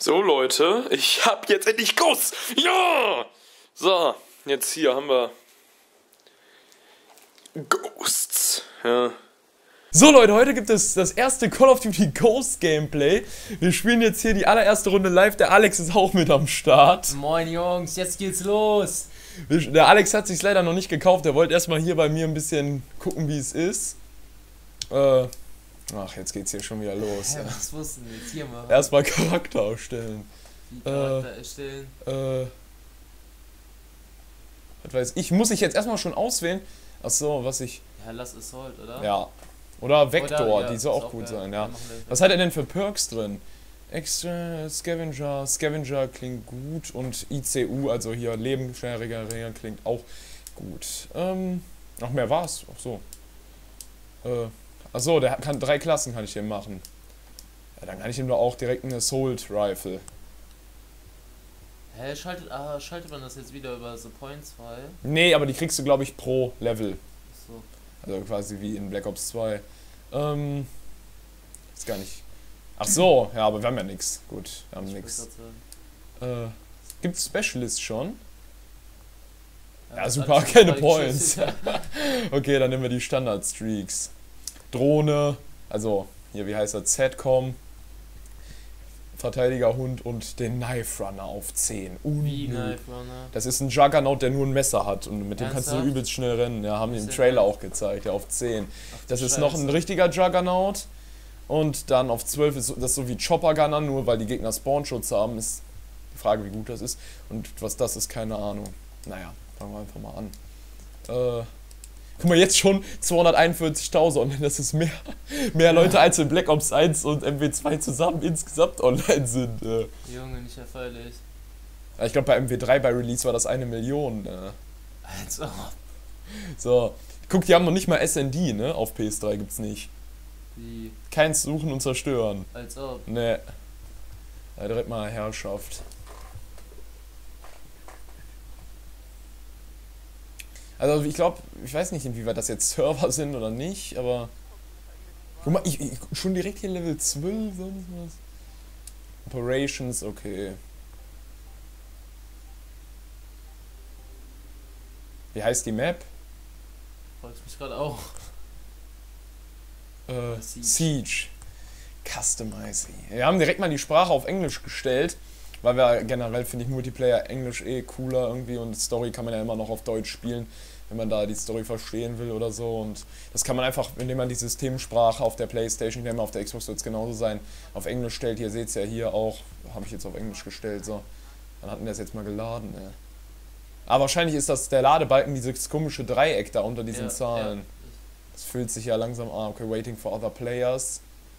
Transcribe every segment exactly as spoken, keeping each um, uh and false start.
So Leute, ich hab jetzt endlich Ghosts! Ja! So, jetzt hier haben wir Ghosts. Ja. So Leute, heute gibt es das erste Call of Duty Ghost Gameplay. Wir spielen jetzt hier die allererste Runde live. Der Alex ist auch mit am Start. Moin Jungs, jetzt geht's los. Der Alex hat sich's leider noch nicht gekauft. Er wollte erstmal hier bei mir ein bisschen gucken, wie es ist. Äh, ach, jetzt geht's hier schon wieder los. Hä, was wussten wir jetzt hier mal? Erstmal Charakter erstellen. Wie Charakter äh, erstellen? Äh, was weiß ich, muss ich jetzt erstmal schon auswählen? Achso, was ich... Ja, lass Assault, oder? Ja. Oder Vector, Oder, ja, die soll auch, auch gut sein, ja. Was hat er denn für Perks drin? Extra Scavenger, Scavenger klingt gut und I C U, also hier Leben schnell regenerieren, klingt auch gut. Ähm, noch mehr war's, ach so. Äh, achso, der kann drei Klassen kann ich dem machen. Ja, dann kann ich ihm doch auch direkt eine Assault Rifle. Hä, schaltet, ah, schaltet man das jetzt wieder über The Points frei? Nee, aber die kriegst du, glaube ich, pro Level. So. Also quasi wie in Black Ops zwei. Ähm, ist gar nicht... Ach so, ja, aber wir haben ja nichts. Gut, wir haben nichts. Äh, gibt's Specialist schon? Ja, ja super, keine Points. Okay, dann nehmen wir die Standard-Streaks. Drohne, also hier, wie heißt er? Z-Com, Verteidigerhund und den Knife Runner auf zehn. Wie Knife Runner? Das ist ein Juggernaut, der nur ein Messer hat und mit dem Ernsthaft? kannst du übelst schnell rennen. Ja, haben die im Trailer auch gezeigt, ja, auf zehn. Ach, das ist Scheiße. noch ein richtiger Juggernaut. Und dann auf zwölf ist das so wie Chopper Gunner, nur weil die Gegner Spawnschutz haben, ist die Frage, wie gut das ist. Und was das ist, keine Ahnung. Naja, fangen wir einfach mal an. Äh, guck mal, jetzt schon zweihunderteinundvierzigtausend online, das ist mehr, mehr Leute als in Black Ops eins und M W zwei zusammen insgesamt online sind. Äh. Junge, nicht erfreulich. Ich glaube, bei M W drei bei Release war das eine Million. Äh. Als ob. So, guck, die haben noch nicht mal S N D, ne? Auf P S drei gibt's nicht. Wie? Keins suchen und zerstören. Als ob. Ne. Ja, direkt mal Herrschaft. Also ich glaube, ich weiß nicht, inwieweit das jetzt Server sind oder nicht, aber... Guck mal, ich, ich schon direkt hier Level zwölf, sonst was. Operations, okay. Wie heißt die Map? Fragst mich gerade auch. Äh, Siege. Siege. Customize. Wir haben direkt mal die Sprache auf Englisch gestellt, weil wir generell, finde ich, Multiplayer Englisch eh cooler irgendwie und Story kann man ja immer noch auf Deutsch spielen, wenn man da die Story verstehen will oder so. Und das kann man einfach, indem man die Systemsprache auf der Playstation, ich denke mal auf der Xbox wird es genauso sein, auf Englisch stellt. Ihr seht es ja hier auch, habe ich jetzt auf Englisch gestellt, so. Dann hatten wir das jetzt mal geladen, ey. Aber wahrscheinlich ist das der Ladebalken, dieses komische Dreieck da unter diesen Ja, Zahlen. ja. Das fühlt sich ja langsam an. Okay, waiting for other players.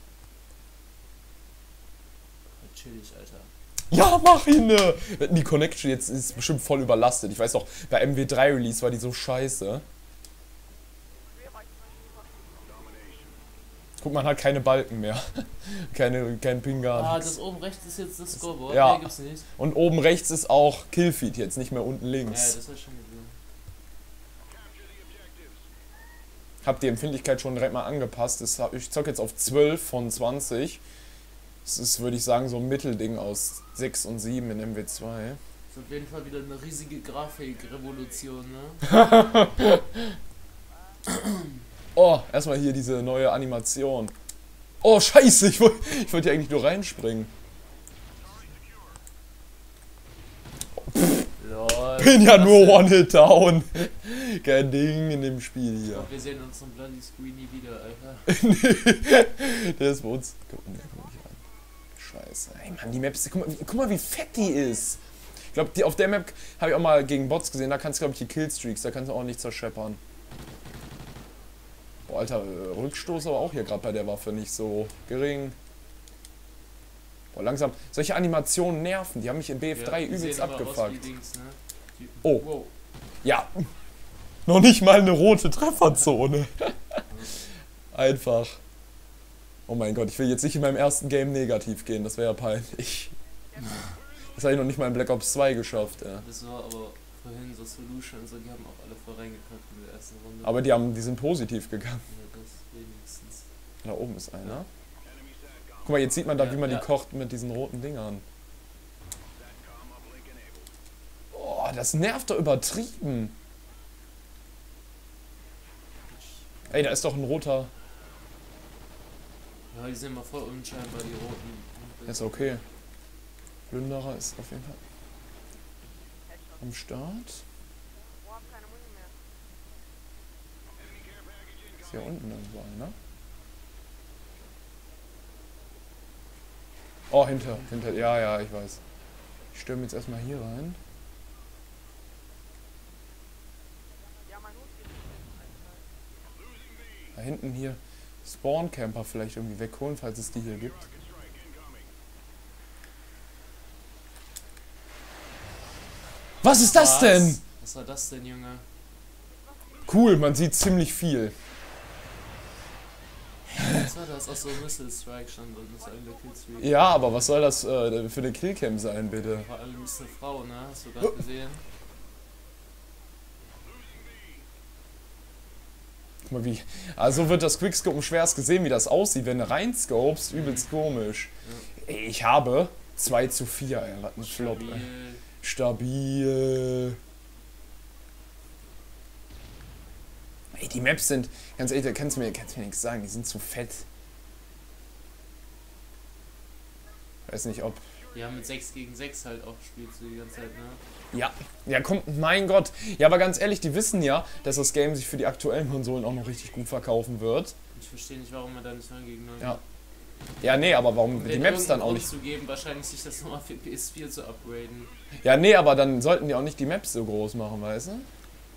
Chillig, Alter. Ja, mach ihn! Ne. Die Connection jetzt ist bestimmt voll überlastet. Ich weiß auch, bei M W drei Release war die so scheiße. Guck, man hat keine Balken mehr. keine, kein Ping, gar Ah, nichts. das oben rechts ist jetzt das Scoreboard. Ja. Nee, gibt's nicht. Und oben rechts ist auch Killfeed jetzt, nicht mehr unten Ja, links. das hab ich schon gesehen. Hab die Empfindlichkeit schon direkt mal angepasst. Das hab, ich zock jetzt auf zwölf von zwanzig. Das ist, würde ich sagen, so ein Mittelding aus sechs und sieben in M W zwei. Das ist auf jeden Fall wieder eine riesige Grafikrevolution, ne? Oh, erstmal hier diese neue Animation. Oh, scheiße, ich wollte ich wollt hier eigentlich nur reinspringen. Lol. Bin ja Was nur denn? One-Hit-Down. Kein Ding in dem Spiel Ich hier. glaub, wir sehen uns zum Bloody Screen nie wieder, Alter. Der ist bei uns. Guck mal, guck mich an. Scheiße. Ey, Mann, die Map ist. Guck mal, wie, guck mal, wie fett die ist. Ich glaube, auf der Map habe ich auch mal gegen Bots gesehen. Da kannst du, glaube ich, die Killstreaks. Da kannst du auch nicht zerscheppern. Boah, Alter, Rückstoß aber auch hier gerade bei der Waffe nicht so gering. Boah, langsam. Solche Animationen nerven. Die haben mich in B F drei Ja, die übelst sehen aber aus abgefuckt. wie Dings, ne? Die, Oh. Wow. Ja. Noch nicht mal eine rote Trefferzone. Einfach. Oh mein Gott, ich will jetzt nicht in meinem ersten Game negativ gehen. Das wäre ja peinlich. Das habe ich noch nicht mal in Black Ops zwei geschafft. Ja. Das war aber vorhin so Solution und so, die haben auch alle voll reingekackt in der ersten Runde. Aber die, haben, die sind positiv gegangen. Ja, das wenigstens. Da oben ist einer. Guck mal, jetzt sieht man da, Ja, wie man ja. die kocht mit diesen roten Dingern. Oh, das nervt doch übertrieben. Ey, da ist doch ein roter. Ja, die sind immer voll unscheinbar, die roten. Ist okay. Plünderer ist auf jeden Fall am Start. Ist hier unten irgendwo einer. Oh, hinter, hinter, ja, ja, ich weiß. Ich stürme jetzt erstmal hier rein. Da hinten hier Spawn-Camper vielleicht irgendwie wegholen, falls es die hier gibt. Was ist das Was? denn? Was war das denn, Junge? Cool, man sieht ziemlich viel. Was war das? Achso, Missile Strike stand und ist eine Killstreak. Ja, aber was soll das äh, für eine Killcam sein, bitte? Vor allem ist eine Frau, ne? Hast du gerade gesehen? Guck mal wie. Also wird das Quickscopen schwerst gesehen, wie das aussieht, wenn du reinscopest. Übelst komisch. Ja. Ey, ich habe zwei zu vier, ey. Was ein Flop, ey. Stabil. Ey, die Maps sind, ganz ehrlich, da kannst du mir, kannst du mir nichts sagen, die sind zu fett. Weiß nicht, ob... Ja, mit sechs gegen sechs halt auch spielst du die ganze Zeit, ne? Ja, ja, komm, mein Gott. Ja, aber ganz ehrlich, die wissen ja, dass das Game sich für die aktuellen Konsolen auch noch richtig gut verkaufen wird. Ich verstehe nicht, warum man da nicht neun gegen neun Ja. Ja, nee, aber warum Und die wenn Maps dann irgendeinen auch Grund nicht... zu geben, wahrscheinlich sich das nochmal für P S vier zu upgraden. Ja, nee, aber dann sollten die auch nicht die Maps so groß machen, weißt du?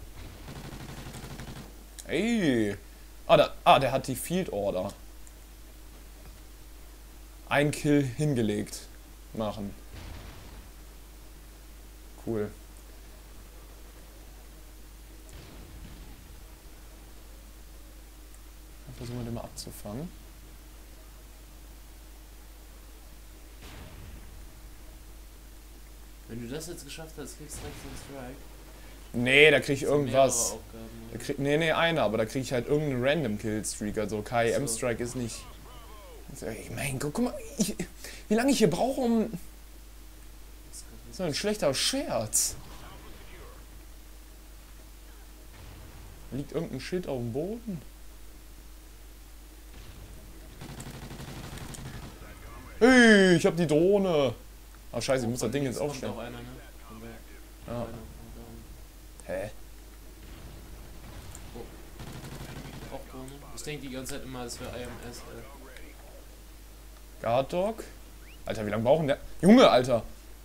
Ey. Ah, da, ah, der hat die Field Order. Ein Kill hingelegt. Machen. Cool. Dann versuchen wir den mal abzufangen. Wenn du das jetzt geschafft hast, kriegst du direkt so einen Strike. Nee, da krieg ich Das sind irgendwas. mehrere Aufgaben, Da ne? krieg, nee, nee, einer, aber da krieg ich halt irgendeinen Random Killstreak. Also K I M So. Strike ist nicht. Ey, mein Gott, guck mal, ich, wie lange ich hier brauche, um. Das kann nicht- So ein schlechter Scherz. Liegt irgendein Shit auf dem Boden? Hey, ich hab die Drohne. Ah, scheiße, ich muss das Ding jetzt Kommt aufstellen. auch einer, ne? Kommt wer- Ja. einer, kommt Hä? da. Auch Drohne. Ich denke die ganze Zeit immer, es wäre I M S, ey. Guard Dog? Alter, wie lange brauchen der? Junge, Alter!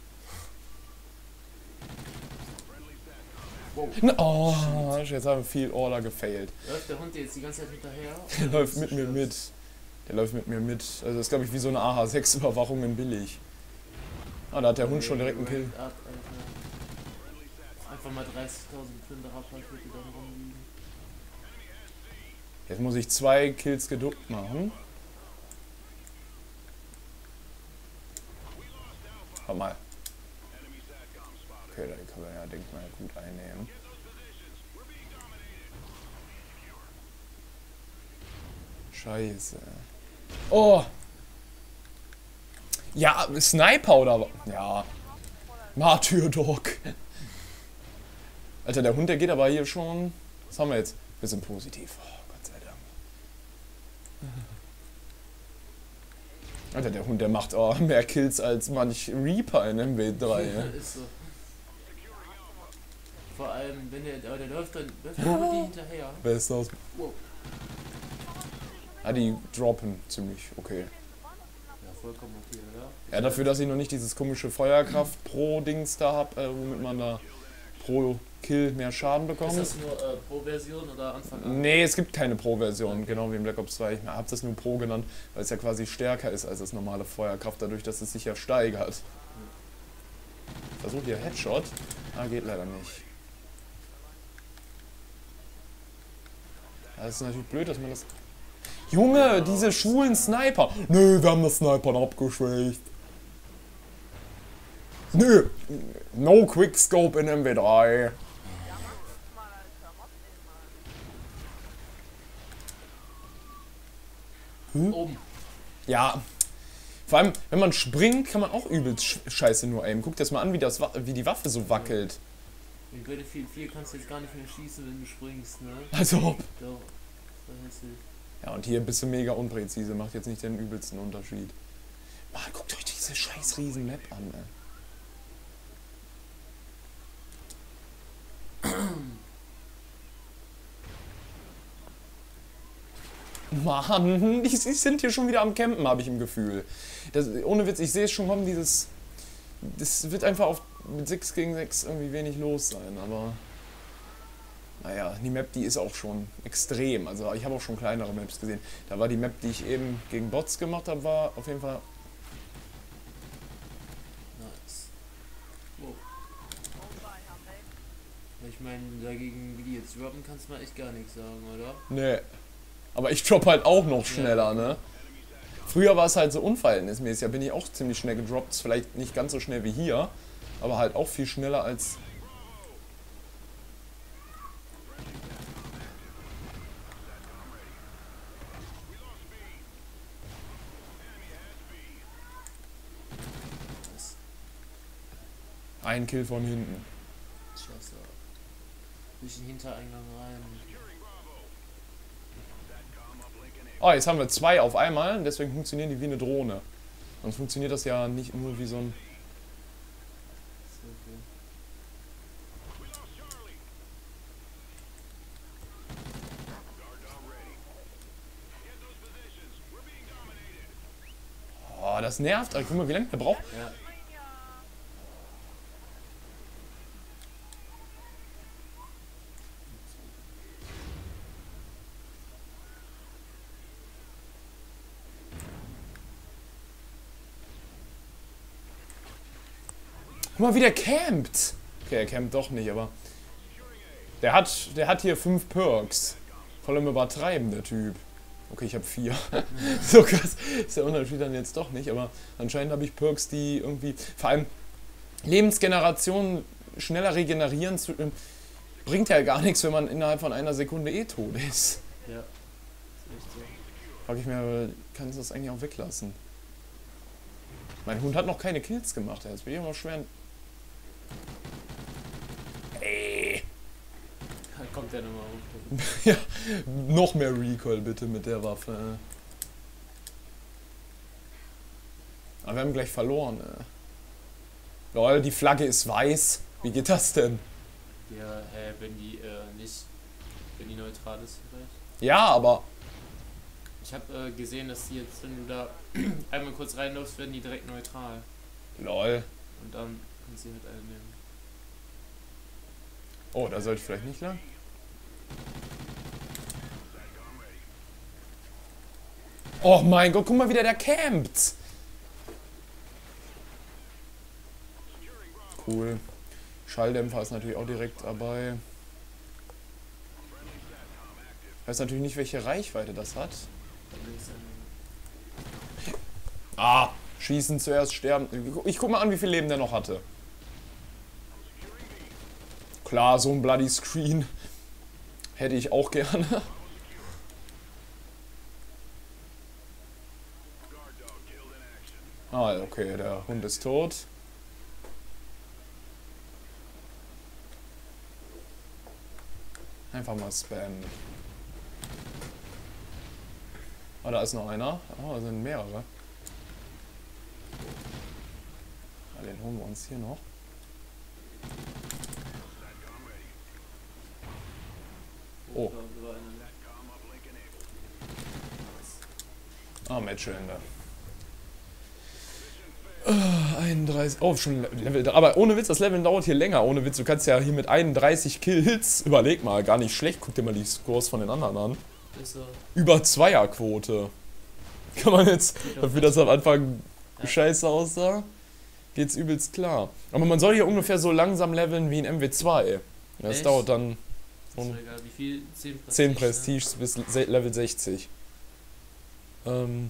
Wow. Na, oh, jetzt haben wir viel Order gefailt. Läuft der Hund dir jetzt die ganze Zeit hinterher? Der läuft mit mir mit. Der läuft mit mir mit. Also das ist, glaube ich, wie so eine A H sechs Überwachung in billig. Ah, da hat der Hund schon direkt einen Kill. Ab, Alter. Einfach mal dreißigtausend Plünderer-Pakete dann rumliegen. Jetzt muss ich zwei Kills geduckt machen. Warte mal. Okay, da können wir ja, denke ich mal, gut einnehmen. Scheiße. Oh! Ja, Sniper oder was? Ja. Martyr-Dog. Alter, der Hund, der geht aber hier schon... Was haben wir jetzt? Wir sind positiv. Oh, Gott sei Dank. Alter, der Hund, der macht oh, mehr Kills als manch Reaper in M W drei. Ja. Ist so. Vor allem, wenn der, aber der läuft dann, läuft der mit die hinterher. Wer ist das? Wow. Ah, die droppen ziemlich okay. Ja, vollkommen okay, oder? Ja, dafür, dass ich noch nicht dieses komische Feuerkraft Pro-Dings da hab, äh, womit man da pro Kill mehr Schaden Ist bekommt. das nur äh, Pro-Version oder Anfang an? Nee, es gibt keine Pro-Version, genau wie in Black Ops zwei. Ich habe das nur Pro genannt, weil es ja quasi stärker ist als das normale Feuerkraft, dadurch, dass es sich ja steigert. Versuch hier Headshot. Ah, geht leider nicht. Ja, das ist natürlich blöd, dass man das... Junge, diese schwulen Sniper! Nö, wir haben das Snipern abgeschwächt. Nö, no Quickscope in M W drei. Oben. Ja, vor allem, wenn man springt, kann man auch übelst sch- scheiße nur aimen. Guck dir das mal an, wie, das, wa- wie die Waffe so wackelt. In Battlefield vier kannst du jetzt gar nicht mehr schießen, wenn du springst, ne? Also. Doch. Das war hässlich. Ja, und hier bist du mega unpräzise, macht jetzt nicht den übelsten Unterschied. Mann, guckt euch diese scheiß riesen Map an, ey. Mann, die, die sind hier schon wieder am Campen, habe ich im Gefühl. Das, ohne Witz, ich sehe es schon kommen, dieses... Das wird einfach auf, mit sechs gegen sechs irgendwie wenig los sein, aber... Naja, die Map, die ist auch schon extrem. Also ich habe auch schon kleinere Maps gesehen. Da war die Map, die ich eben gegen Bots gemacht habe, war auf jeden Fall... Nice. Wow. Ich meine, dagegen, wie die jetzt droppen, kannst du mal echt gar nichts sagen, oder? Nee. Aber ich droppe halt auch noch schneller, ne? Früher war es halt so unverhältnismäßig, da bin ich auch ziemlich schnell gedroppt. Vielleicht nicht ganz so schnell wie hier, aber halt auch viel schneller als... Ein Kill von hinten. Scheiße. Durch den Hintereingang rein. Oh, jetzt haben wir zwei auf einmal, deswegen funktionieren die wie eine Drohne. Sonst funktioniert das ja nicht nur wie so ein... So, okay. Oh, das nervt. Guck mal, wie lange der braucht. Ja. Guck mal, wie der campt. Okay, er campt doch nicht, aber... Der hat, der hat hier fünf Perks. Voll im Übertreiben, der Typ. Okay, ich habe vier. So krass ist der Unterschied dann jetzt doch nicht, aber anscheinend habe ich Perks, die irgendwie... Vor allem Lebensgeneration schneller regenerieren zu, äh, bringt ja gar nichts, wenn man innerhalb von einer Sekunde eh tot ist. Ja. Ist echt so. Frag ich mir, kannst du das eigentlich auch weglassen? Mein Hund hat noch keine Kills gemacht, jetzt bin ich immer schwer... Ey. Da kommt der nochmal hoch. Ja, noch mehr Recoil bitte mit der Waffe. Aber wir haben gleich verloren. Äh. Lol, die Flagge ist weiß. Wie geht das denn? Ja, hä, wenn die äh, nicht, wenn die neutral ist vielleicht. Ja, aber... Ich habe äh, gesehen, dass die jetzt, wenn du da einmal kurz reinläufst, werden die direkt neutral. Lol. Und dann kannst du halt eine nehmen. Oh, da sollte ich vielleicht nicht lang. Oh mein Gott, guck mal, wie der da campt. Cool. Schalldämpfer ist natürlich auch direkt dabei. Ich weiß natürlich nicht, welche Reichweite das hat. Ah, schießen zuerst, sterben. Ich guck mal an, wie viel Leben der noch hatte. Klar, so ein Bloody Screen hätte ich auch gerne. Ah, okay, der Hund ist tot. Einfach mal spammen. Ah, da ist noch einer. Oh, da sind mehrere. Ah, den holen wir uns hier noch. Oh. Ah, Matchende. Uh, einunddreißig. Oh, schon Level. Aber ohne Witz, das Leveln dauert hier länger. Ohne Witz, du kannst ja hier mit einunddreißig Kills. Überleg mal, gar nicht schlecht. Guck dir mal die Scores von den anderen an. Ist so. Über Zweierquote. Kann man jetzt, dafür das am Anfang Ja. scheiße aussah, geht's übelst klar. Aber man soll hier ungefähr so langsam leveln wie in M W zwei. Das Echt? dauert dann Ist so egal. Wie viel? zehn Prestige. zehn Prestige bis se- Level sechzig. Ähm.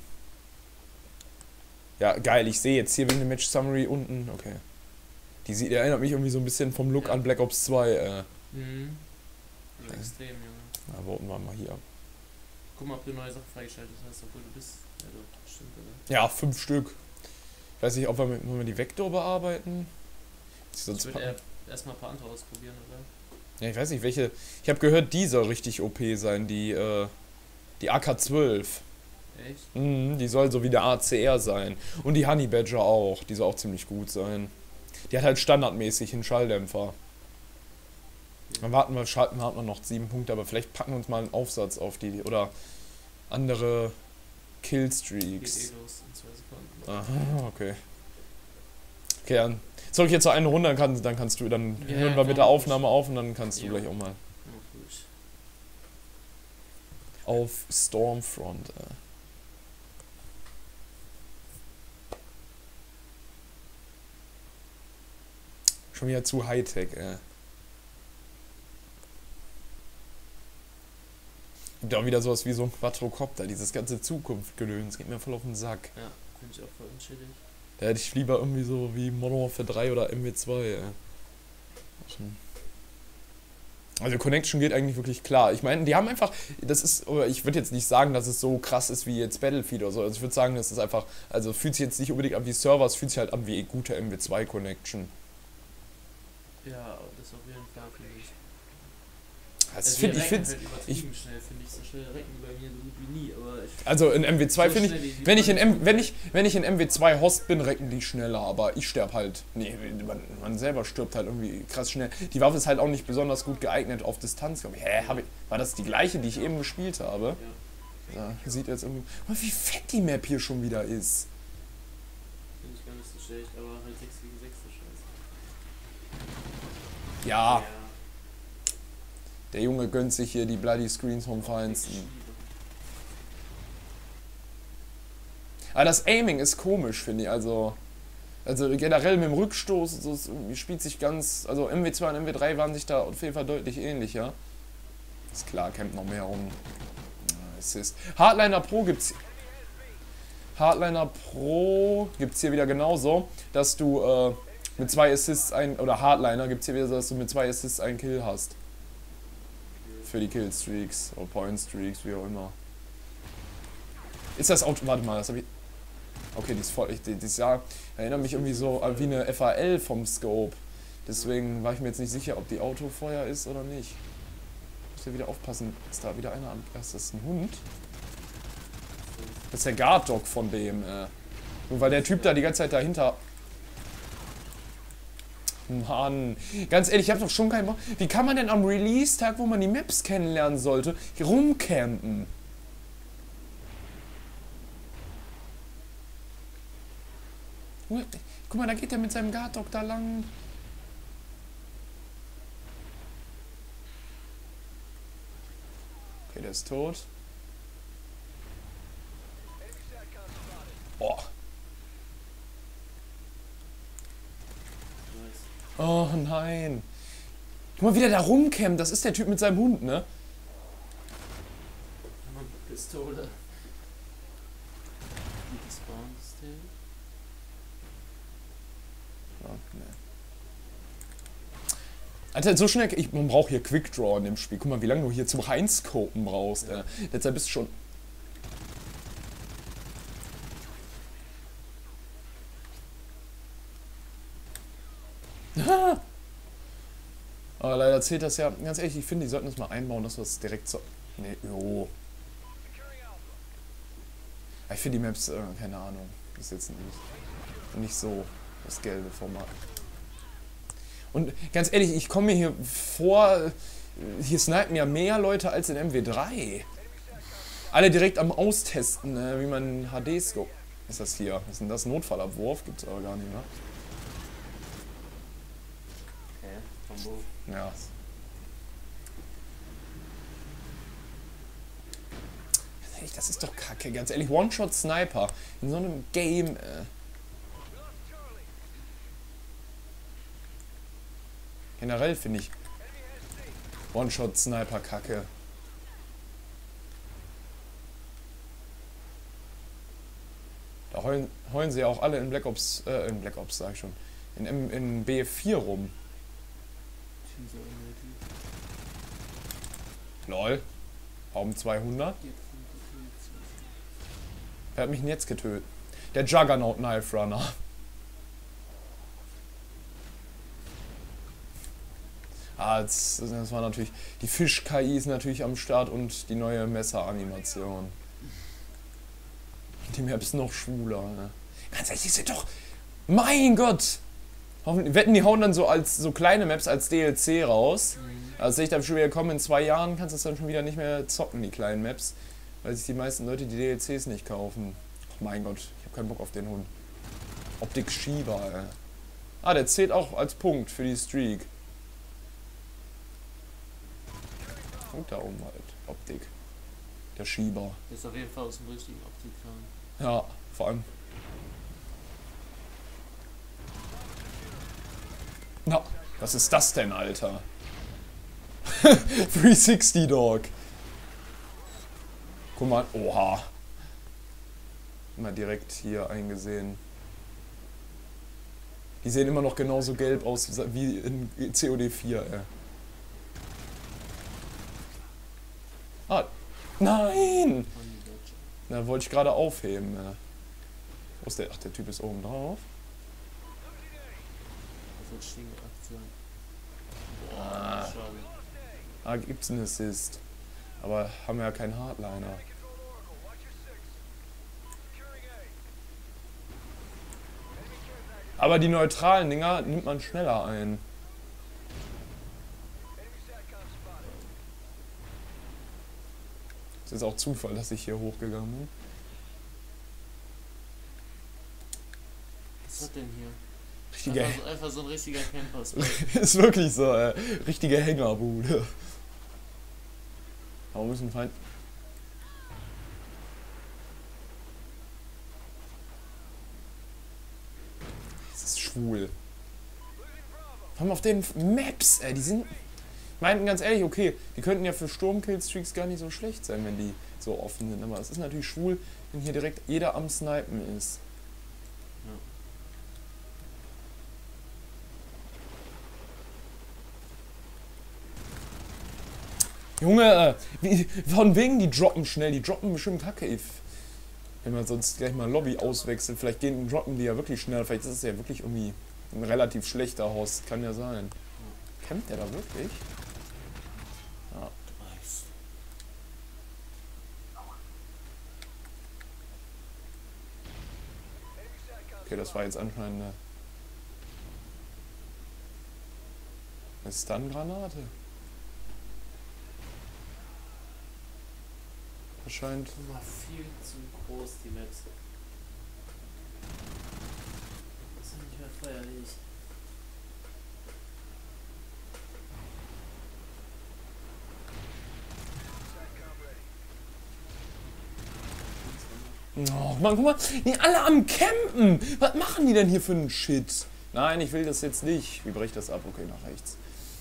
Ja, geil, ich sehe jetzt hier wegen dem Match Summary unten. Okay. Die sieht, erinnert mich irgendwie so ein bisschen vom Look Ja. an Black Ops zwei. Äh. Ne? Mhm. Ja, extrem, Junge. Na, warten wir mal hier. Guck mal, ob du neue Sachen freigeschaltet hast, obwohl du bist. Ja, doch, stimmt, oder? Ja, fünf Stück. Ich weiß nicht, ob wir, mit, wollen wir die Vektor bearbeiten? Ich Sonst würde eher erstmal ein paar andere ausprobieren, oder? Ja, ich weiß nicht, welche. Ich habe gehört, die soll richtig O P sein, die, äh, die A K zwölf. Echt? Mhm, die soll so wie der A C R sein. Und die Honey Badger auch, die soll auch ziemlich gut sein. Die hat halt standardmäßig einen Schalldämpfer. Dann warten wir, schalten wir noch sieben Punkte, aber vielleicht packen wir uns mal einen Aufsatz auf die, oder andere Killstreaks. Geht eh los in zwei Sekunden. Aha, okay. Okay, dann zurück hier zur einen Runde, dann, kann, dann kannst du, dann Ja, hören wir komm, mit der Aufnahme auf und dann kannst du Jo. gleich auch mal Oh, gut. auf Stormfront. Äh. Schon wieder zu Hightech, äh. Gibt auch wieder sowas wie so ein Quadrocopter, dieses ganze Zukunftgedöns, geht mir voll auf den Sack. Ja, finde ich auch voll unschillig. Da hätte ich lieber irgendwie so wie Modern Warfare drei oder M W zwei, ey. Also Connection geht eigentlich wirklich klar. Ich meine, die haben einfach, das ist, oder ich würde jetzt nicht sagen, dass es so krass ist wie jetzt Battlefield oder so. Also ich würde sagen, das ist einfach, also fühlt sich jetzt nicht unbedingt an wie Server, es fühlt sich halt an wie gute M W zwei Connection. Ja, das auf jeden Fall, finde ich. Das Also finde wir ich, recken finde halt ich, übertrieben schnell, finde ich. So schnell recken bei mir so gut wie nie, aber ich... also in M W zwei So finde schnell ich, wie- wenn ich in M, wenn ich, wenn ich in M W zwei Host bin, recken die schneller, aber ich sterbe halt, nee, man, man selber stirbt halt irgendwie krass schnell. Die Waffe ist halt auch nicht besonders gut geeignet auf Distanz, glaube ich. Hä, hab ich, war das die gleiche, die ich eben gespielt habe? Ja, sieht jetzt irgendwie, oh, wie fett die Map hier schon wieder ist. Finde ich gar nicht so schlecht, aber halt sechs gegen sechs so scheiße. Ja, der Junge gönnt sich hier die Bloody Screens vom Feinsten. Aber das Aiming ist komisch, finde ich, also... Also generell mit dem Rückstoß, so, es irgendwie spielt sich ganz... Also M W zwei und M W drei waren sich da auf jeden Fall deutlich ähnlicher. Ist klar, kämpft noch mehr um... Assist. Hardliner Pro gibt's... Hardliner Pro gibt's hier wieder genauso, dass du äh, mit zwei Assists ein... Oder Hardliner gibt's hier wieder so, dass du mit zwei Assists einen Kill hast. Für die Killstreaks oder Point-Streaks, wie auch immer. Ist das Auto... Warte mal, das habe ich... Okay, die ist voll... Ich, die, die ist ja... Erinnert mich irgendwie so an wie eine F A L vom Scope. Deswegen war ich mir jetzt nicht sicher, ob die Autofeuer ist oder nicht. Muss ja wieder aufpassen. Ist da wieder einer am... Ist das ein Hund? Das ist der Guard Dog von dem, äh. Nur weil der Typ da die ganze Zeit dahinter... Mann, ganz ehrlich, ich hab doch schon keinen Bock. Wie kann man denn am Release-Tag, wo man die Maps kennenlernen sollte, rumcampen? Guck mal, da geht er mit seinem Guard Dog da lang. Okay, der ist tot. Oh. Oh nein. Guck mal, wie der da rumcampt. Das ist der Typ mit seinem Hund, ne? Pistole. Die Spawn still. Ja, ne. Alter, so schnell. Ich, man braucht hier Quick Draw in dem Spiel. Guck mal, wie lange du hier zum Reinscopen brauchst. Ja. Äh. Deshalb bist du schon. Aber leider zählt das ja. Ganz ehrlich, ich finde, die sollten das mal einbauen, dass wir es direkt so. Ne, jo. Ich finde die Maps, äh, keine Ahnung. Das ist jetzt nicht, nicht so das gelbe Format. Und ganz ehrlich, ich komme mir hier vor, hier snipen ja mehr Leute als in M W drei. Alle direkt am Austesten, äh, wie man H D-Scope. Was ist das hier? Was ist denn das? Notfallabwurf? Gibt's aber gar nicht mehr. Hä? Von wo? Ja. Das ist doch kacke, ganz ehrlich. One-Shot-Sniper in so einem Game. Äh. Generell finde ich One-Shot-Sniper kacke. Da heulen, heulen sie ja auch alle in Black Ops, äh, in Black Ops sag ich schon, in, in, in B F vier rum. Lol. Raum zweihundert. Wer hat mich denn jetzt getötet? Der Juggernaut Knife Runner. Ah, das, das war natürlich. Die Fisch-K I ist natürlich am Start und die neue Messer-Animation. Die Map ist noch schwuler, ne? Ganz ehrlich, die sind doch. Mein Gott! Hoffentlich, wetten, die hauen dann so als so kleine Maps als D L C raus. Mhm. Also sehe ich dann schon wieder kommen, in zwei Jahren kannst du es dann schon wieder nicht mehr zocken, die kleinen Maps. Weil sich die meisten Leute die D L Cs nicht kaufen. Ach mein Gott, ich habe keinen Bock auf den Hund. Optik Shiba, ey. Ah, der zählt auch als Punkt für die Streak. Und da oben halt, Optik. Der Shiba. Der ist auf jeden Fall aus dem richtigen Optik-Clan. Ja, vor allem. Na, was ist das denn, Alter? dreihundertsechzig Dog. Guck mal, oha. Mal direkt hier eingesehen. Die sehen immer noch genauso gelb aus wie in C O D vier, ey. Ah, nein! Na, wollte ich gerade aufheben, ey. Wo ist der? Ach, der Typ ist oben drauf. Ah, ah gibt's einen Assist. Aber haben wir ja keinen Hardliner. Aber die neutralen Dinger nimmt man schneller ein. Es ist auch Zufall, dass ich hier hochgegangen bin. Was ist das denn hier? Richtiger einfach, so, einfach so ein richtiger Camper. Ist wirklich so, äh, richtige Hängerbude. Aber wir müssen Feind. Das ist schwul. Vor allem auf den Maps, ey, die sind. Meinten ganz ehrlich, okay, die könnten ja für Sturmkillstreaks gar nicht so schlecht sein, wenn die so offen sind. Aber es ist natürlich schwul, wenn hier direkt jeder am Snipen ist. Junge, äh, wie, von wegen die droppen schnell, die droppen bestimmt Kacke. Wenn man sonst gleich mal Lobby auswechselt, vielleicht gehen, droppen die ja wirklich schnell, vielleicht ist es ja wirklich irgendwie ein relativ schlechter Host, kann ja sein. Kämpft der da wirklich? Ja. Okay, das war jetzt anscheinend eine, eine Stun-Granate. Scheint immer viel zu groß, die Maps. Das ist nicht mehr feierlich. Oh Mann, guck mal, die alle am Campen! Was machen die denn hier für einen Shit? Nein, ich will das jetzt nicht. Wie breche ich das ab? Okay, nach rechts.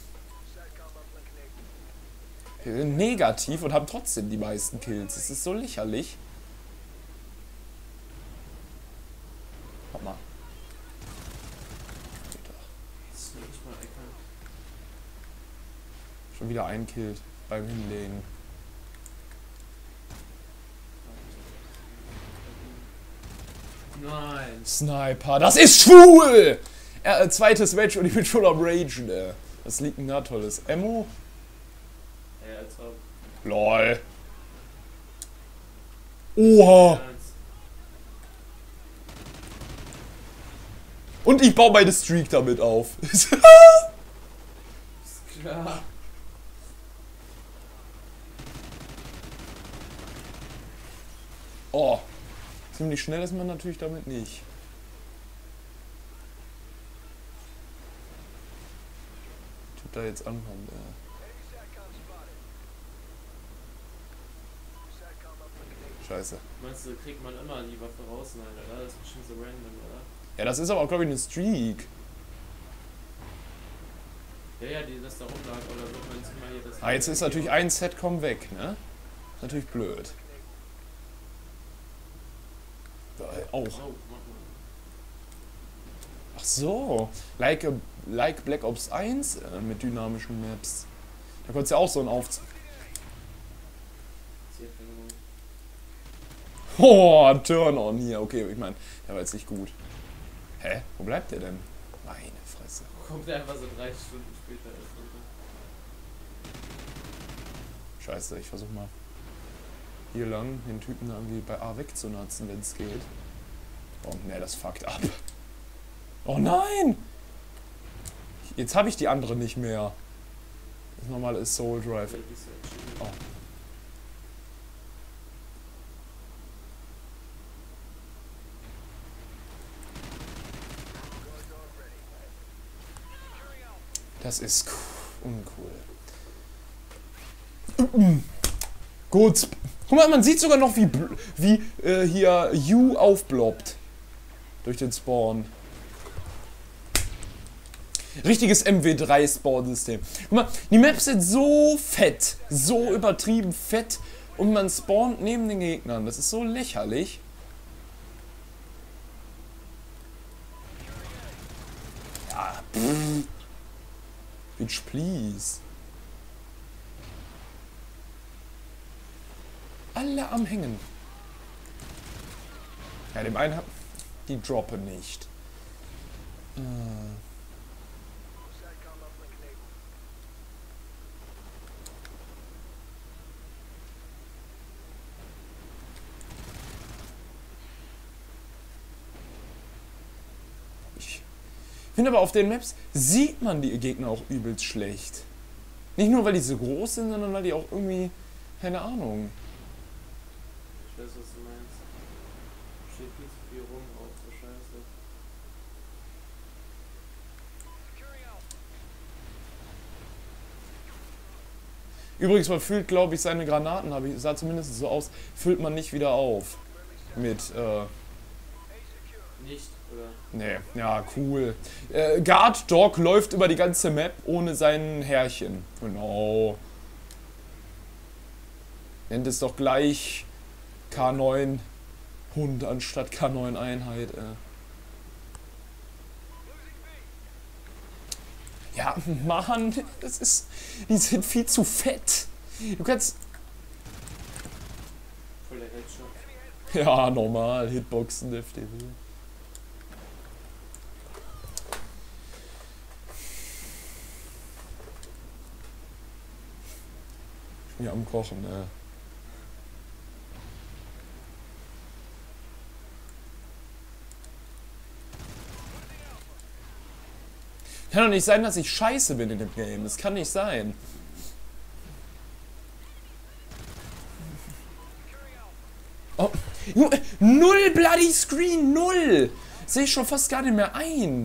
Wir sind negativ und haben trotzdem die meisten Kills. Das ist so lächerlich. Warte mal. Schon wieder ein Kill beim Hinlegen. Nein. Sniper, das ist schwul! Äh, zweites Match und ich bin schon am Ragen, ey. Das liegt ein na tolles. Ammo? Ja, als ob. LOL. Oha! Und ich baue meine Streak damit auf. Ist klar. Oh. Ziemlich schnell ist man natürlich damit nicht. Typ da jetzt ankommt, ja. Scheiße. Meinst du, kriegt man immer die Waffe raus? Nein, oder? Das ist bestimmt so random, oder? Ja, das ist aber auch, glaube ich, eine Streak. Ja, ja, die das da rumlag, oder wird man jetzt immer hier das... Ah, jetzt ist natürlich ein Setcom weg, ne? Ist natürlich blöd. Da, auch. Ach so. Like, a, like Black Ops eins äh, mit dynamischen Maps. Da konntest du ja auch so ein Aufzug. Oh, Turn-on hier. Okay, ich meine, der war jetzt nicht gut. Hä? Wo bleibt der denn? Meine Fresse. Kommt der einfach so drei Stunden später erst runter. Scheiße, ich versuch mal hier lang den Typen irgendwie bei A wegzunatzen, wenn es geht. Oh ne, das fuckt ab. Oh nein! Jetzt habe ich die andere nicht mehr. Das normale ist Soul Drive. Oh. Das ist uncool. Gut. Guck mal, man sieht sogar noch, wie, wie äh, hier You aufbloppt. Durch den Spawn. Richtiges M W drei Spawn-System. Guck mal, die Maps sind so fett. So übertrieben fett. Und man spawnt neben den Gegnern. Das ist so lächerlich. Ja, pff. Bitch, please. Alle am Hängen. Ja, dem einen hat... Die droppen nicht. Äh. Ich finde aber auf den Maps sieht man die Gegner auch übelst schlecht. Nicht nur, weil die so groß sind, sondern weil die auch irgendwie... Keine Ahnung. Ich weiß, was du meinst. Steht viel zu viel rum auf der Scheiße. Übrigens, man füllt, glaube ich, seine Granaten, habe ich, sah zumindest so aus, füllt man nicht wieder auf. Mit, äh... Nicht, oder? Nee, ja, cool. Äh, Guard Dog läuft über die ganze Map ohne sein Herrchen. Genau. Nennt es doch gleich K neun Hund anstatt K neun Einheit. Äh. Ja, Mann, das ist... Die sind viel zu fett. Du kannst... Voller Headshot. Ja, normal. Hitboxen, F D W. Ich bin ja am Kochen, ne? Kann doch nicht sein, dass ich scheiße bin in dem Game. Das kann nicht sein. Oh. Null Bloody Screen, null! Sehe ich schon fast gar nicht mehr ein.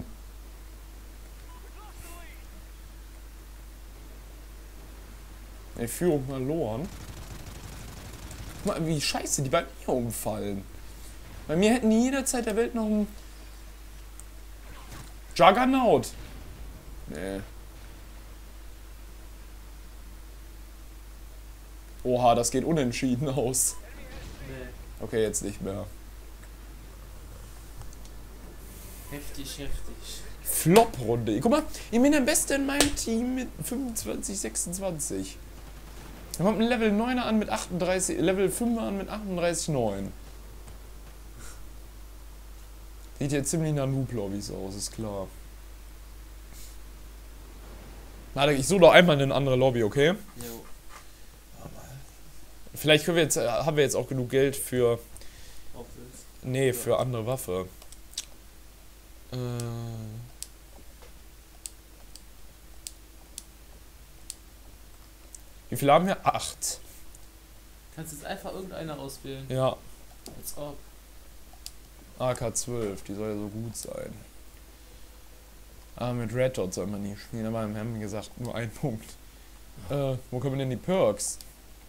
Die Führung verloren. Guck mal, wie scheiße die bei mir umfallen. Bei mir hätten die jederzeit der Welt noch einen Juggernaut. Nee. Oha, das geht unentschieden aus. Nee. Okay, jetzt nicht mehr. Heftig, heftig. Flop-Runde. Guck mal, ich bin der Beste in meinem Team mit fünfundzwanzig, sechsundzwanzig. Da kommt ein Level neuner an mit achtunddreißig, Level fünfer an mit achtunddreißig Komma neun. Sieht jetzt ziemlich nach Noob-Lobbys aus, ist klar. Warte, ich suche doch einmal in eine andere Lobby, okay? Jo. Vielleicht können wir jetzt, haben wir jetzt auch genug Geld für... Aufwärts. Nee, für andere Waffe. Äh... Wie viele haben wir? Acht. Kannst jetzt einfach irgendeine auswählen. Ja. Als ob. A K zwölf, die soll ja so gut sein. Ah, mit Red Dot soll man nie spielen, aber wir haben gesagt, nur ein Punkt. Äh, wo kommen denn die Perks?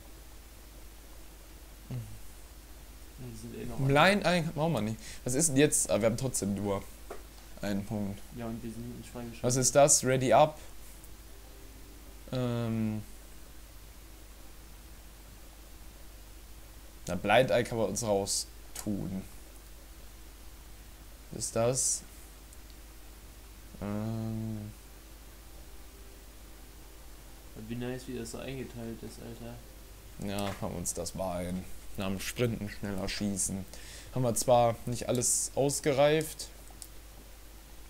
Die sind eh noch. Blind Eye brauchen wir nicht. Was ist denn jetzt? Ah, wir haben trotzdem nur einen Punkt. Ja, und wir sind nicht freigeschaltet. Was ist das? Ready Up. Ähm. Na, Blind Eye kann man uns raus tun. Was ist das? Ähm. Wie nice, wie das so eingeteilt ist, Alter. Ja, haben uns das Bein. Nach dem Sprinten schneller schießen. Haben wir zwar nicht alles ausgereift.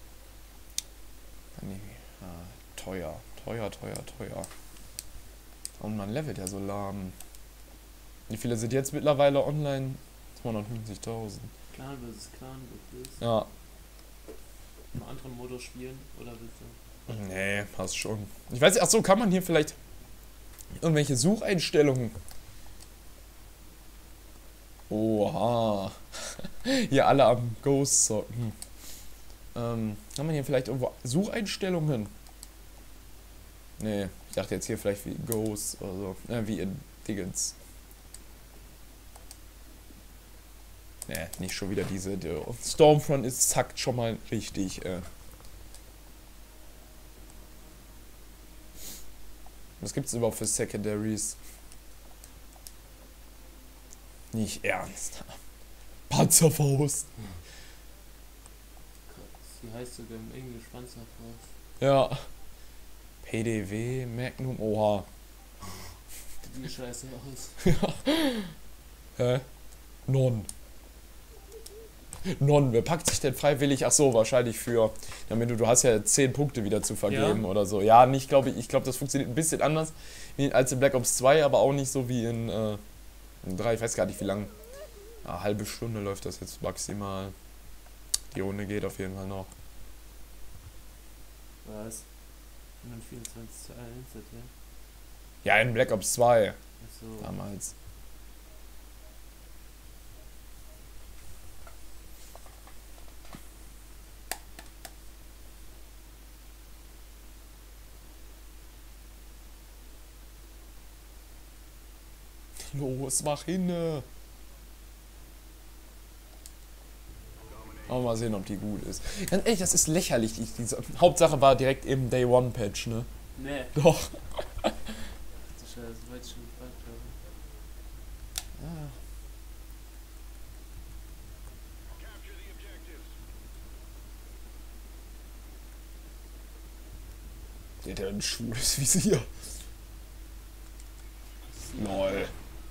Nee, ah, teuer, teuer, teuer, teuer. Und man levelt ja so lahm. Wie viele sind jetzt mittlerweile online? zweihundertfünfzigtausend. Clan versus Clan, wirklich. Ja. Einen anderen Modus spielen, oder willst du? Nee, passt schon. Ich weiß nicht, ach so, kann man hier vielleicht irgendwelche Sucheinstellungen? Oha. Hier alle am Ghost zocken. Ähm, kann man hier vielleicht irgendwo Sucheinstellungen? Nee, ich dachte jetzt hier vielleicht wie Ghost oder so. Äh, wie in Dingens. Nee, nicht schon wieder diese. Die Stormfront ist zackt schon mal richtig. Äh. Was gibt's überhaupt für Secondaries? Nicht ernst. Panzerfaust. Sie heißt sogar im Englisch Panzerfaust. Ja. P D W, Magnum, oha. Die scheiße aus. Hä? Non. Non, wer packt sich denn freiwillig? Ach so, wahrscheinlich für, damit du, du hast ja zehn Punkte wieder zu vergeben Ja. oder so. Ja, nicht, glaube ich, ich glaube, das funktioniert ein bisschen anders wie als in Black Ops zwei, aber auch nicht so wie in, äh, in drei, ich weiß gar nicht wie lang. Eine halbe Stunde läuft das jetzt maximal. Die Runde geht auf jeden Fall noch. Was? hundertvierundzwanzig zu eins, ja? Ja, in Black Ops zwei Achso. damals. Los, mach hinne! Aber mal sehen, ob die gut ist. Ganz ehrlich, das ist lächerlich. Die, diese Hauptsache war direkt im Day One Patch, ne? Nee. Doch. Das ist scheiße, das wollte ich schon gefragt haben. Ah. Der hat ja ein schwules Visier. Lol.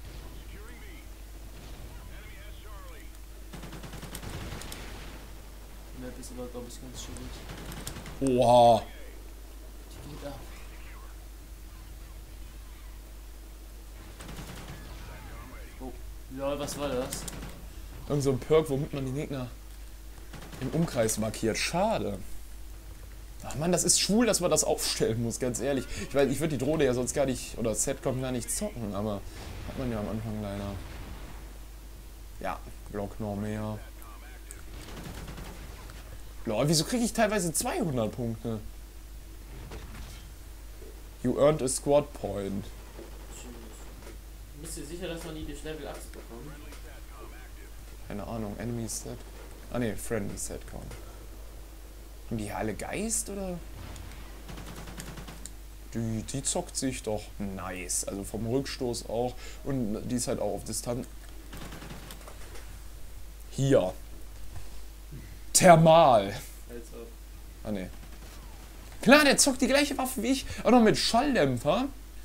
Die Map ist aber, glaube ich, ganz chillig. Oha. Die geht ab. Oh. Ja, was war das? Irgend so ein Perk, womit man die Gegner im Umkreis markiert. Schade. Ach man, das ist schwul, dass man das aufstellen muss, ganz ehrlich. Ich weiß, ich würde die Drohne ja sonst gar nicht, oder Setcom gar nicht zocken, aber hat man ja am Anfang leider. Ja, Glock noch mehr. Lol, wieso kriege ich teilweise zweihundert Punkte? You earned a squad point. Bist du sicher, dass man die durch Level acht bekommt? Keine Ahnung, Enemy Set. Ah ne, Friendly Set Count. Haben die hier alle Geist oder? Die, die zockt sich doch nice. Also vom Rückstoß auch. Und die ist halt auch auf Distanz. Hier. Thermal. Als ob. Ah ne. Klar, der zockt die gleiche Waffe wie ich. Auch noch mit Schalldämpfer.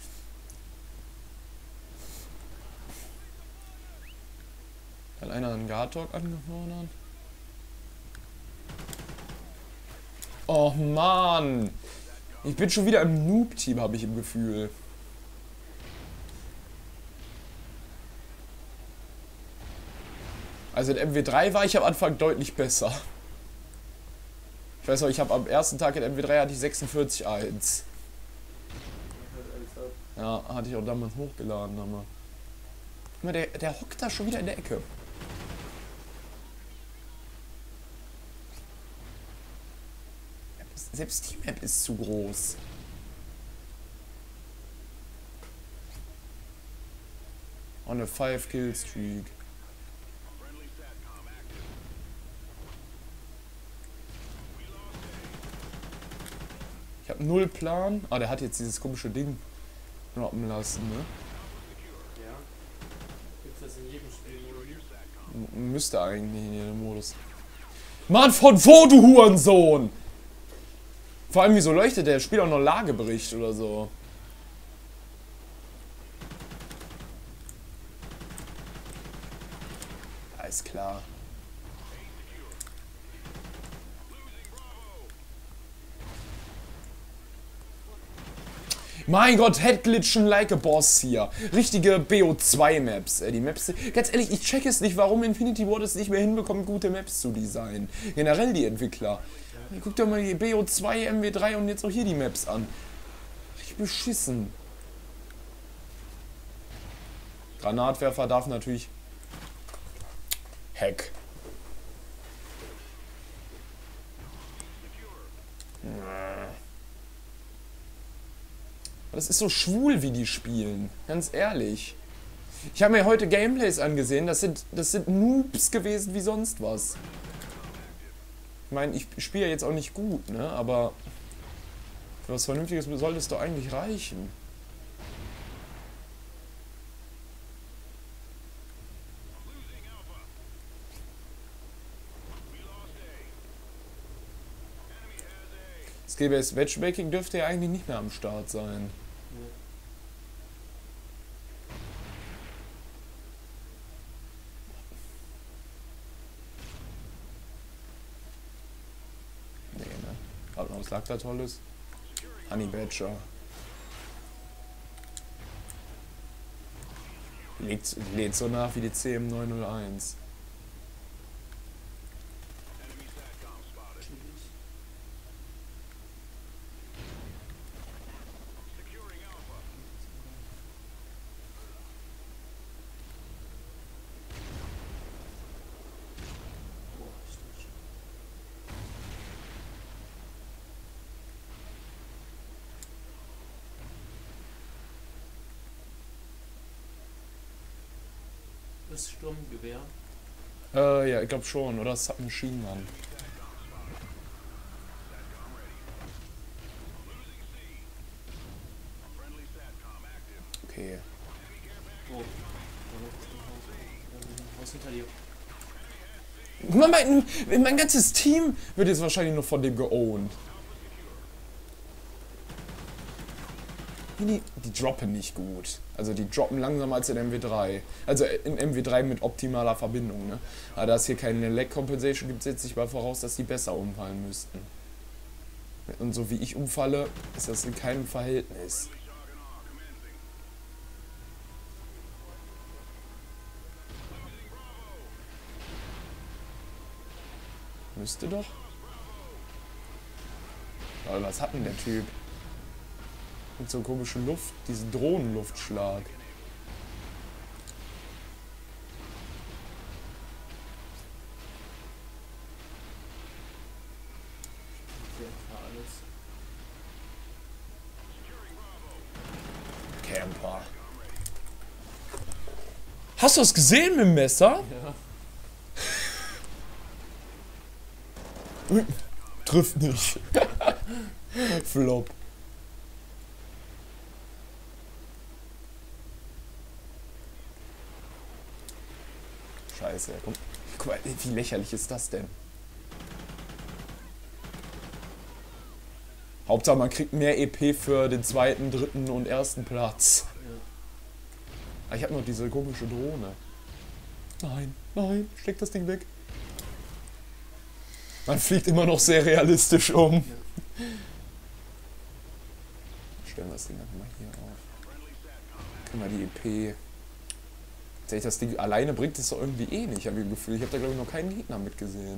Hat einer einen Guard-Dog angefordert? Oh Mann! Ich bin schon wieder im Noob-Team, habe ich im Gefühl. Also in M W drei war ich am Anfang deutlich besser. Ich weiß noch, ich habe am ersten Tag in M W drei hatte ich sechsundvierzig eins. Als ob. Ja, hatte ich auch damals hochgeladen, aber. Guck mal, der, der hockt da schon wieder in der Ecke. Selbst die Map ist zu groß. On a five kill streak. Ich habe null Plan. Ah, der hat jetzt dieses komische Ding droppen lassen, ne? Ja. Gibt's das in jedem Spiel oder nicht? M müsste eigentlich in jedem Modus. Mann, von wo, du Hurensohn! Vor allem, wieso leuchtet der? Spielt auch noch Lagebericht oder so. Alles klar. Mein Gott, Headglitchen like a Boss hier. Richtige B O zwei Maps. Äh, die Maps, ganz ehrlich, ich check es nicht, warum Infinity Ward es nicht mehr hinbekommt, gute Maps zu designen. Generell die Entwickler. Guck dir mal die B O zwei, M W drei und jetzt auch hier die Maps an. Richtig beschissen. Granatwerfer darf natürlich... Hack. Das ist so schwul, wie die spielen. Ganz ehrlich. Ich habe mir heute Gameplays angesehen. Das sind, das sind Noobs gewesen wie sonst was. Ich meine, ich spiele ja jetzt auch nicht gut, ne? Aber für was Vernünftiges sollte es doch eigentlich reichen. Skill-Based Matchmaking dürfte ja eigentlich nicht mehr am Start sein. Nee, ne? Warte mal, was lag da Tolles? Honey Badger. Lädt, lädt so nach wie die C M neun null eins. Das Sturmgewehr. Äh, ja, ich glaube schon, oder? Submachine Gun. Okay. Oh. Haus hinter dir. Mein, mein, mein ganzes Team wird jetzt wahrscheinlich nur von dem geowned. Die, die droppen nicht gut. Also die droppen langsamer als in M W drei. Also in M W drei mit optimaler Verbindung. Ne? Aber da es hier keine Lag Compensation gibt, setze ich mal voraus, dass die besser umfallen müssten. Und so wie ich umfalle, ist das in keinem Verhältnis. Müsste doch. Aber was hat denn der Typ? Mit so komischen Luft, diesen Drohnenluftschlag. Camper. Hast du es gesehen mit dem Messer? Ja. Trifft nicht. Flop. Scheiße, guck, guck mal, wie lächerlich ist das denn? Hauptsache man kriegt mehr E P für den zweiten, dritten und ersten Platz. Ja. Aber ich habe noch diese komische Drohne. Nein, nein, steck das Ding weg. Man fliegt immer noch sehr realistisch um. Ja. Stellen wir das Ding einfach mal hier auf. Können wir die E P... Das Ding alleine bringt es doch irgendwie eh nicht, habe ich das Gefühl. Ich habe da glaube ich noch keinen Gegner mitgesehen.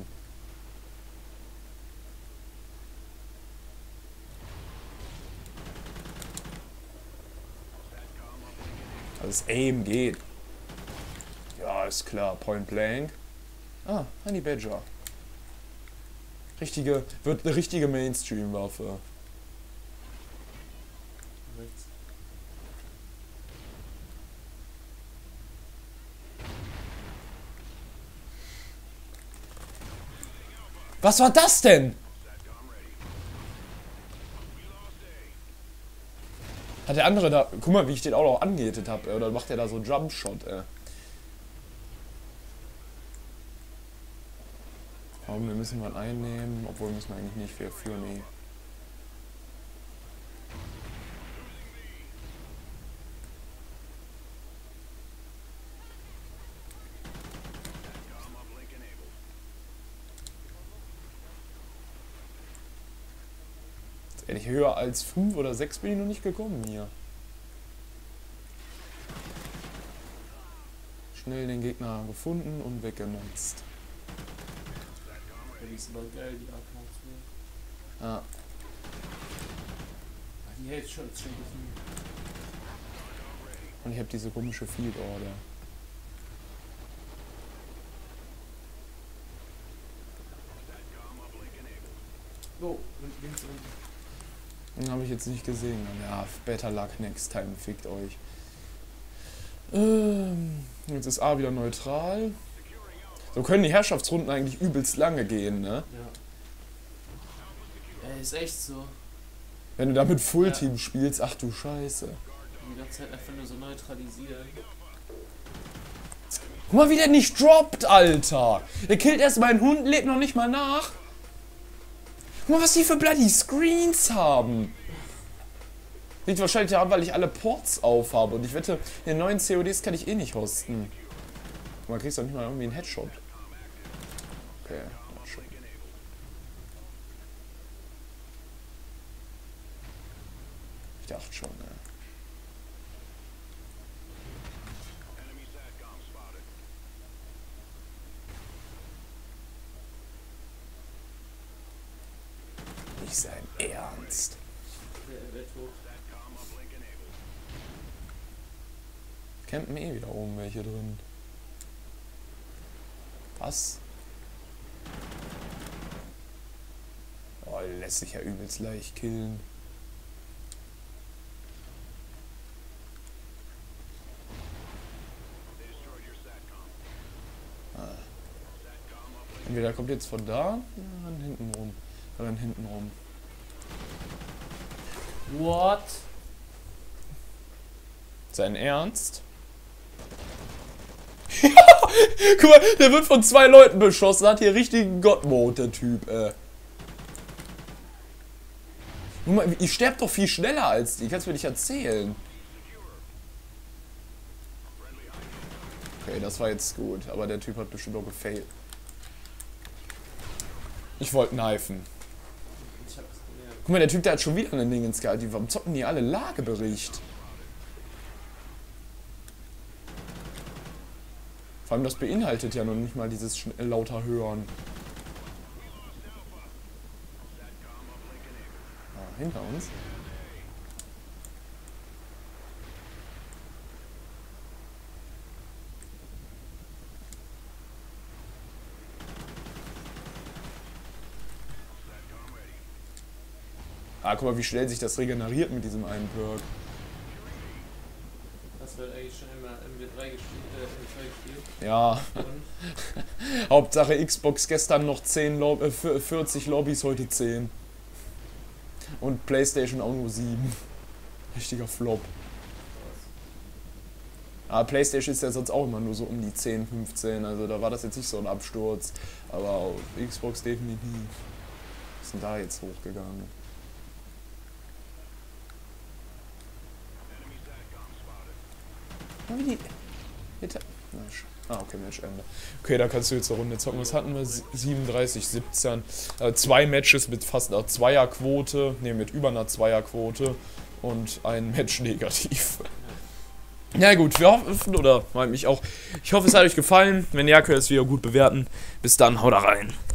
Also das Aim geht. Ja, ist klar. Point Blank. Ah, Honey Badger. Richtige, wird eine richtige Mainstream-Waffe. Rechts. Was war das denn? Hat der andere da... Guck mal, wie ich den auch noch angehittet habe. Oder macht der da so einen Jumpshot, ey. Warum, wir müssen mal einnehmen. Obwohl, müssen wir eigentlich nicht viel für, nee. Ehrlich, höher als fünf oder sechs bin ich noch nicht gekommen hier. Schnell den Gegner gefunden und weggenutzt. Ja, die ist aber geil, die A K zwei. Ja. Die Headshots check ich nie. Und ich habe diese komische Field Order. Oh, und links unten. Den habe ich jetzt nicht gesehen. Ja, better luck next time, fickt euch. Ähm, jetzt ist A wieder neutral. So können die Herrschaftsrunden eigentlich übelst lange gehen, ne? Ja. Ja, ist echt so. Wenn du damit Fullteam Ja. spielst, ach du Scheiße. Die ganze Zeit einfach nur so neutralisieren. Guck mal, wie der nicht droppt, Alter. Der killt erst meinen Hund, lädt noch nicht mal nach. Guck mal, was die für bloody Screens haben. Liegt wahrscheinlich daran, weil ich alle Ports aufhabe. Und ich wette, in den neuen C O Ds kann ich eh nicht hosten. Guck mal, kriegst du doch nicht mal irgendwie einen Headshot. Okay, ja, schon. Ich dachte schon, ne. Nicht sein Ernst. Der wird tot. Campen eh wieder oben welche drin. Was? Oh, der lässt sich ja übelst leicht killen. Ah. Entweder kommt jetzt von da, oder dann hinten rum. Oder dann hinten rum. What? Sein Ernst? Guck mal, der wird von zwei Leuten beschossen, hat hier richtigen God-Mode, der Typ, äh. Guck mal, ich sterb doch viel schneller als die, kannst du mir nicht erzählen. Okay, das war jetzt gut, aber der Typ hat bestimmt auch gefailt. Ich wollte knifen. Ich hab's gemerkt. Guck mal, der Typ, der hat schon wieder einen Ding ins gehalten. Warum zocken die alle Lagebericht? Vor allem, das beinhaltet ja noch nicht mal dieses schnell lauter Hören. Ah, hinter uns. Ah, guck mal, wie schnell sich das regeneriert mit diesem einen Perk. Das wird eigentlich schon immer M W drei gespielt, äh, M W zwei gespielt. Ja. Und Hauptsache Xbox gestern noch zehn Lob äh, vierzig Lobbys, heute zehn. Und PlayStation auch nur sieben. Richtiger Flop. Aber PlayStation ist ja sonst auch immer nur so um die zehn, fünfzehn, also da war das jetzt nicht so ein Absturz. Aber auf Xbox definitiv. Was ist denn da jetzt hochgegangen? Wie die. Bitte. Ah, okay, Matchende. Okay, da kannst du jetzt eine Runde zocken. Was hatten wir? siebenunddreißig, siebzehn. Äh, zwei Matches mit fast einer Zweierquote. Ne, mit über einer Zweierquote. Und ein Match negativ. Na gut, wir hoffen, oder mal mich auch. Ich hoffe, es hat euch gefallen. Wenn ja, könnt ihr das Video gut bewerten. Bis dann, haut rein.